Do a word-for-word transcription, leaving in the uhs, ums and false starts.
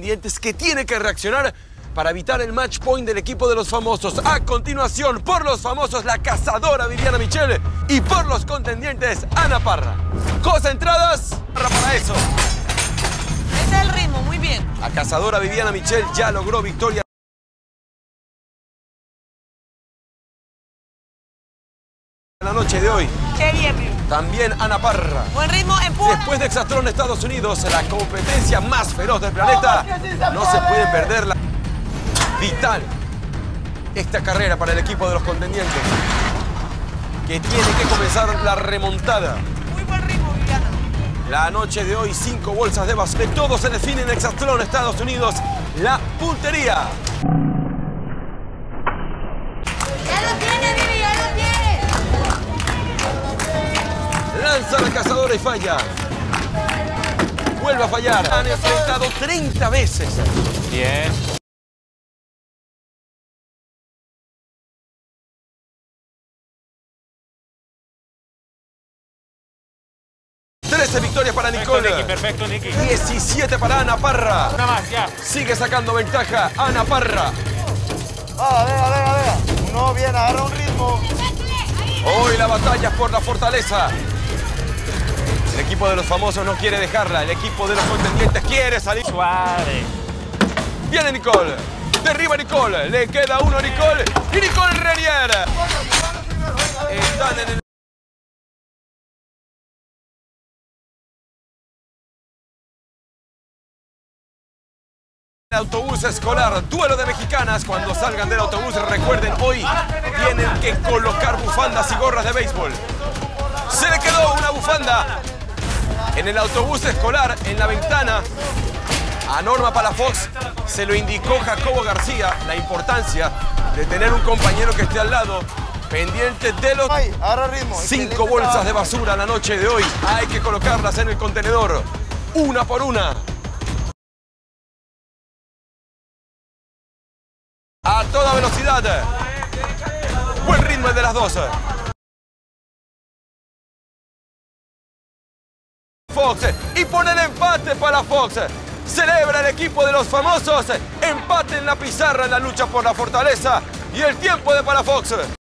contendientes que tiene que reaccionar para evitar el match point del equipo de los famosos. A continuación, por los famosos, la cazadora Viviana Michel y por los contendientes, Ana Parra. Concentradas para eso. Ese es el ritmo, muy bien. La cazadora Viviana Michel ya logró victoria la noche de hoy. Qué bien, Vivi. También Ana Parra. Buen ritmo, empuja. Después de Exatlón Estados Unidos, la competencia más feroz del planeta, no se puede perder la vital esta carrera para el equipo de los contendientes, que tiene que comenzar la remontada. Muy buen ritmo, Viviana. La noche de hoy, cinco bolsas de basura. Todo se define en Exatlón Estados Unidos. La puntería. ¡Ya lo tiene, Vivi! ¡Ya lo tiene! Lanza la cazadora y falla. Vuelve a fallar. Han enfrentado treinta veces. Bien. trece victorias para Nicole. Perfecto, Nicky. diecisiete para Ana Parra. Una más, ya. Sigue sacando ventaja Ana Parra. Ah, venga, venga, venga. Uno bien, agarra un ritmo. Hoy la batalla es por la fortaleza. El equipo de los famosos no quiere dejarla. El equipo de los contendientes quiere salir. Suave. Viene Nicole. Derriba Nicole. Le queda uno a Nicole. Y Nicole Renier. Están en el... autobús escolar, duelo de mexicanas. Cuando salgan del autobús, recuerden, hoy tienen que colocar bufandas y gorras de béisbol. Se le quedó una bufanda en el autobús escolar, en la ventana. A Norma Palafox se lo indicó Jacobo García, la importancia de tener un compañero que esté al lado, pendiente de los Ay, agarra ritmo. cinco bolsas de basura la noche de hoy. Hay que colocarlas en el contenedor, una por una. A toda velocidad. Buen ritmo el de las dos. Fox. Y pone el empate para Fox. Celebra el equipo de los famosos. Empate en la pizarra en la lucha por la fortaleza. Y el tiempo de Palafox.